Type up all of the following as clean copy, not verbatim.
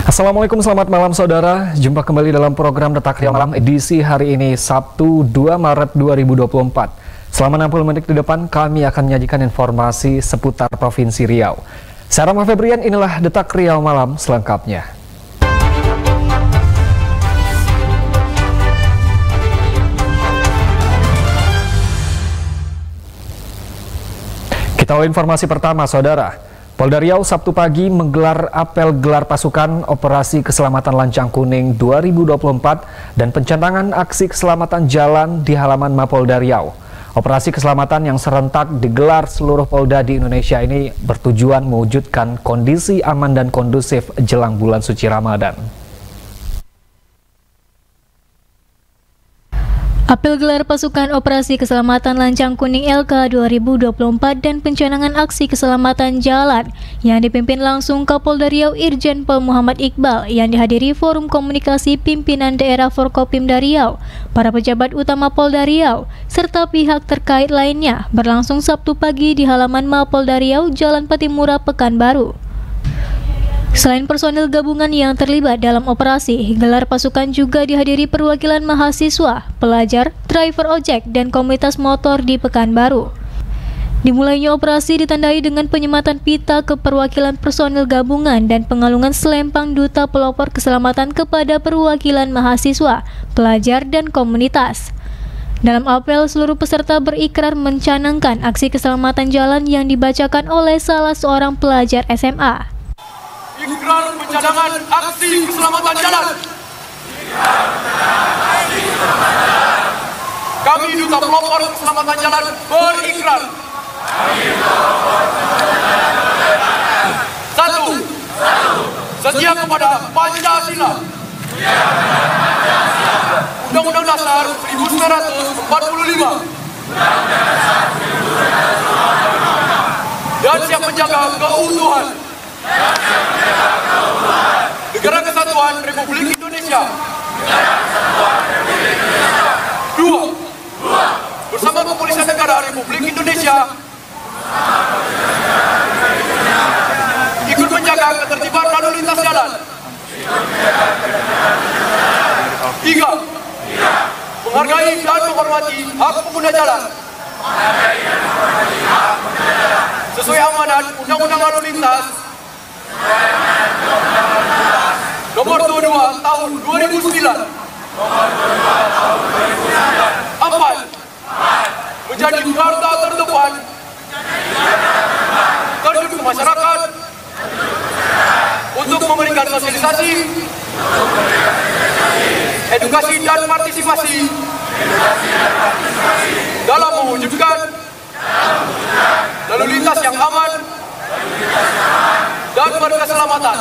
Assalamualaikum, selamat malam saudara. Jumpa kembali dalam program Detak Riau Malam edisi hari ini Sabtu 2 Maret 2024. Selama 60 menit ke depan kami akan menyajikan informasi seputar Provinsi Riau. Saya Rama Febrian, inilah Detak Riau Malam selengkapnya. Kita awali informasi pertama saudara. Polda Riau Sabtu pagi menggelar apel gelar pasukan Operasi Keselamatan Lancang Kuning 2024 dan pencantangan aksi keselamatan jalan di halaman Mapolda Riau. Operasi keselamatan yang serentak digelar seluruh Polda di Indonesia ini bertujuan mewujudkan kondisi aman dan kondusif jelang bulan suci Ramadan. Apel gelar pasukan Operasi Keselamatan Lancang Kuning LK 2024 dan pencanangan aksi keselamatan jalan yang dipimpin langsung Kapolda Riau Irjen Pol Muhammad Iqbal yang dihadiri Forum Komunikasi Pimpinan Daerah Forkopimda Riau, para pejabat utama Polda Riau, serta pihak terkait lainnya berlangsung Sabtu pagi di halaman Mapolda Riau, Jalan Patimura, Pekanbaru. Selain personil gabungan yang terlibat dalam operasi, gelar pasukan juga dihadiri perwakilan mahasiswa, pelajar, driver ojek, dan komunitas motor di Pekanbaru. Dimulainya operasi ditandai dengan penyematan pita ke perwakilan personil gabungan dan pengalungan selempang duta pelopor keselamatan kepada perwakilan mahasiswa, pelajar, dan komunitas. Dalam apel, seluruh peserta berikrar mencanangkan aksi keselamatan jalan yang dibacakan oleh salah seorang pelajar SMA. Ikrar pencanangan aksi keselamatan jalan. Kami Duta Pelopor Keselamatan Jalan berikrar. Satu, setia kepada Pancasila. Undang-Undang Dasar 1945. Dan siap menjaga keutuhan Negara Kesatuan Republik Indonesia. Dua, bersama Kepolisian Negara Republik Indonesia ikut menjaga ketertiban lalu lintas jalan. Tiga, menghargai dan menghormati hak pengguna jalan sesuai amanat Undang-Undang Lalu Lintas Nomor 22 Tahun 2009. Empat, menjadi garda terdepan terjun ke masyarakat untuk memberikan sosialisasi, edukasi dan partisipasi dalam mewujudkan lalu lintas yang aman dan berkeselamatan.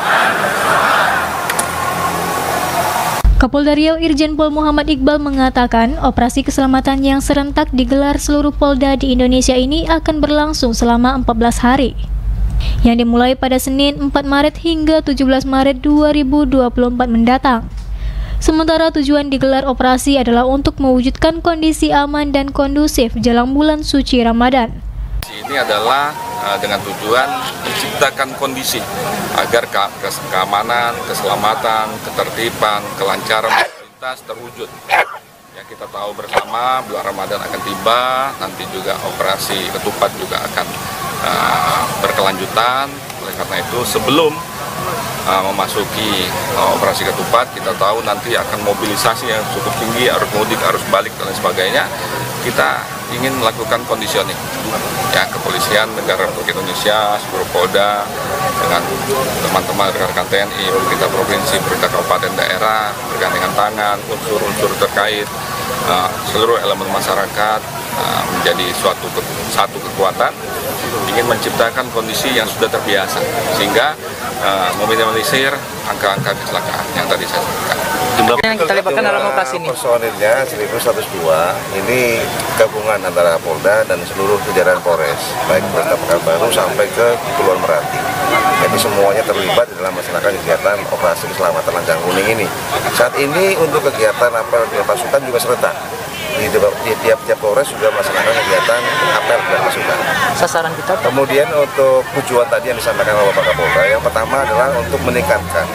Kapolda Riau Irjen Pol Muhammad Iqbal mengatakan operasi keselamatan yang serentak digelar seluruh Polda di Indonesia ini akan berlangsung selama 14 hari, yang dimulai pada Senin 4 Maret hingga 17 Maret 2024 mendatang. Sementara tujuan digelar operasi adalah untuk mewujudkan kondisi aman dan kondusif jelang bulan suci Ramadan. Ini adalah dengan tujuan menciptakan kondisi agar keamanan, keselamatan, ketertiban, kelancaran lintas terwujud. Yang kita tahu bersama bulan Ramadan akan tiba, nanti juga operasi ketupat juga akan berkelanjutan. Oleh karena itu sebelum memasuki operasi ketupat, kita tahu nanti akan mobilisasi yang cukup tinggi, arus mudik, arus balik dan sebagainya. Kita ingin melakukan conditioning ya, Kepolisian Negara Republik Indonesia, seluruh Polda dengan teman-teman rekan-rekan TNI, pemerintah provinsi, pemerintah kabupaten daerah, bergandengan tangan, unsur-unsur terkait, seluruh elemen masyarakat menjadi satu kekuatan, ingin menciptakan kondisi yang sudah terbiasa sehingga meminimalisir angka-angka kecelakaan yang tadi saya sebutkan. Jumlah yang kita libatkan dalam operasi ini personilnya 1102, ini gabungan antara Polda dan seluruh jajaran Polres, baik Kota Pekanbaru sampai ke Kepulauan Meranti. Jadi semuanya terlibat dalam melaksanakan kegiatan operasi keselamatan Lancang Kuning ini. Saat ini untuk kegiatan apel pasukan juga serentak. Di tiap-tiap Polres juga melaksanakan kegiatan apel dan pasukan. Sasaran kita. Kemudian untuk tujuan tadi yang disampaikan oleh Bapak Kapolda, yang pertama adalah untuk meningkatkan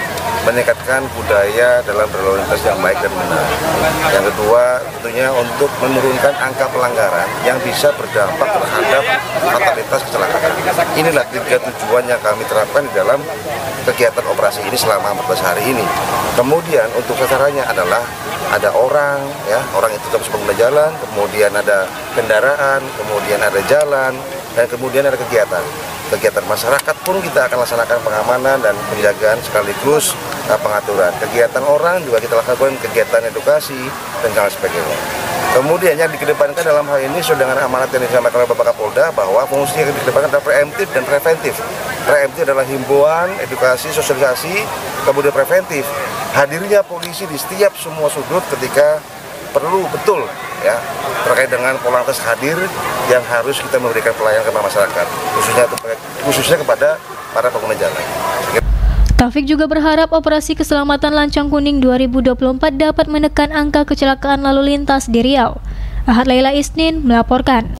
meningkatkan budaya dalam berlalu lintas yang baik dan benar. Yang kedua, tentunya untuk menurunkan angka pelanggaran yang bisa berdampak terhadap fatalitas kecelakaan. Inilah 3 tujuan yang kami terapkan di dalam kegiatan operasi ini selama 14 hari ini. Kemudian untuk sasarannya adalah ada orang, ya, orang itu terus pengguna jalan, kemudian ada kendaraan, kemudian ada jalan, dan kemudian ada kegiatan masyarakat pun kita akan laksanakan pengamanan dan penjagaan sekaligus pengaturan. Kegiatan orang juga kita lakukan kegiatan edukasi dan sebagainya. Kemudian yang dikedepankan dalam hal ini sesuai dengan amanat yang disampaikan oleh Bapak Kapolda bahwa fungsi yang dikedepankan adalah preemptif dan preventif. Preemptif adalah himbauan, edukasi, sosialisasi, kemudian preventif. Hadirnya polisi di setiap semua sudut ketika perlu betul, ya, terkait dengan Polantas hadir yang harus kita memberikan pelayanan kepada masyarakat, khususnya kepada para pengguna jalan. Taufik juga berharap operasi keselamatan Lancang Kuning 2024 dapat menekan angka kecelakaan lalu lintas di Riau. Ahad Laila Isnin melaporkan.